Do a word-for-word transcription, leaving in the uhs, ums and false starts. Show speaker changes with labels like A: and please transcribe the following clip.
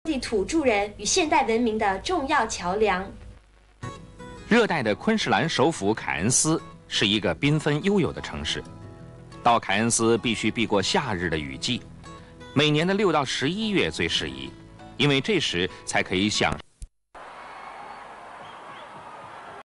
A: 地土著人与现代文明的重要桥梁。
B: 热带的昆士兰首府凯恩斯是一个缤纷悠有的城市。到凯恩斯必须避过夏日的雨季，每年的六到十一月最适宜，因为这时才可以享